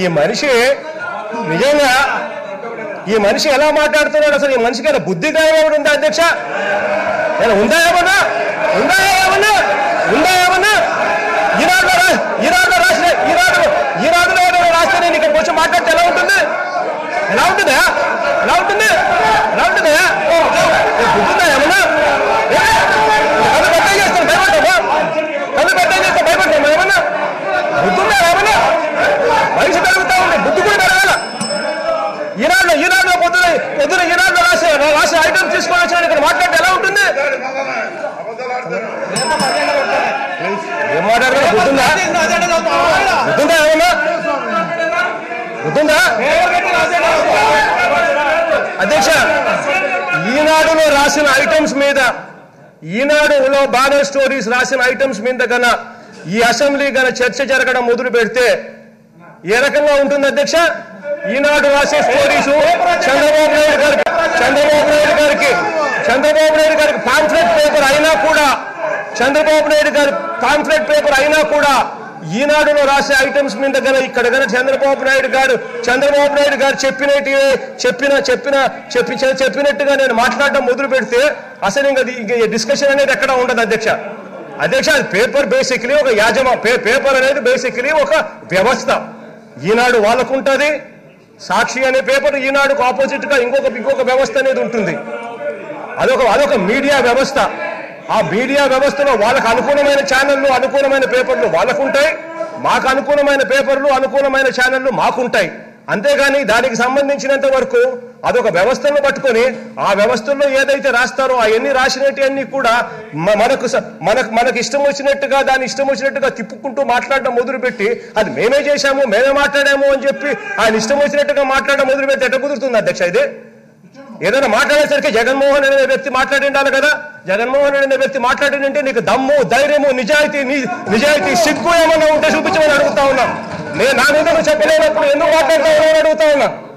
ఈ మనిషి నిజంగా ఈ మనిషి ఎలా మాట్లాడుతున్నాడు? అసలు ఈ మనిషికి ఏమైనా బుద్ధి కావాలి ఉందా అధ్యక్ష? ఉందా ఏమన్నా ఈనాడులో రాస్తే నేను ఇక్కడ కొంచెం మాట్లాడితే ఎలా ఉంటుంది? బుద్ధిందా ఏమన్నా? కళ్ళు పెట్టే చేస్తే భయపడతాం ఏమన్నా? బుద్ధిందా ఏమన్నా? వయసు పెరుగుతా ఉంది, బుద్ధి కూడా పెరగాల. ఈనాడులో పొద్దున ఈనాడులో రాసే ఐటమ్స్ తీసుకొని వచ్చిన ఇక్కడ మాట్లాడితే ఎలా ఉంటుంది? ఏం మాట్లాడదా? బుద్ధిందా ఏమన్నా? బుద్ధిందా? అధ్యక్ష, ఈనాడులో రాసిన ఐటమ్స్ మీద, ఈనాడులో బానర్ స్టోరీస్ రాసిన ఐటమ్స్ మీద గన ఈ అసెంబ్లీ గన చర్చ జరగడం మొదలు పెడితే ఏ రకంగా ఉంటుంది అధ్యక్ష? ఈనాడు రాసే స్టోరీస్ చంద్రబాబు నాయుడు గారికి పాంఫ్లెట్ పేపర్ అయినా కూడా ఈనాడులో రాసే ఐటమ్స్ మీద గన ఇక్కడ గన చంద్రబాబు నాయుడు గారు చెప్పినట్టుగా నేను మాట్లాడడం మొదలు పెడితే అసలు ఇంకా డిస్కషన్ అనేది ఎక్కడ ఉండదు అధ్యక్ష. అది పేపర్ బేసిక్లీ ఒక పేపర్ అనేది బేసిక్లీ ఒక వ్యవస్థ. ఈనాడు వాళ్ళకుంటుంది, సాక్షి అనే పేపర్ ఈనాడుకు ఆపోజిట్ గా ఇంకొక వ్యవస్థ అనేది ఉంటుంది. అదొక మీడియా వ్యవస్థ. ఆ మీడియా వ్యవస్థలో వాళ్ళకు అనుకూలమైన ఛానళ్లు, అనుకూలమైన పేపర్లు వాళ్ళకుంటాయి, మాకు అనుకూలమైన పేపర్లు, అనుకూలమైన ఛానళ్లు మాకుంటాయి. అంతేగాని దానికి సంబంధించినంత వరకు అదొక వ్యవస్థను పట్టుకొని ఆ వ్యవస్థల్లో ఏదైతే రాస్తారో అవన్నీ రాసినవన్నీ కూడా మనకు ఇష్టం వచ్చినట్టుగా దాన్ని ఇష్టం వచ్చినట్టుగా తిప్పుకుంటూ మాట్లాడడం మొదలుపెట్టి అది మేమే చేశాము, మేమే మాట్లాడాము అని చెప్పి ఆయన ఇష్టం వచ్చినట్టుగా మాట్లాడడం మొదలుపెట్టి ఎట్లా కుదురుతుంది అధ్యక్ష? ఇది ఏదైనా మాట్లాడేసరికి జగన్మోహన్ అనే వ్యక్తి మాట్లాడిండాలి కదా. జగన్మోహన్ అనే వ్యక్తి మాట్లాడిందంటే నీకు దమ్ము, ధైర్యము, నిజాయితీ సిగ్గు ఏమన్నా ఉంటే చూపించమని అడుగుతా ఉన్నా. నేను నా మీద చెప్పలేనప్పుడు ఎందుకు మాట్లాడతావు అని అడుగుతా ఉన్నా.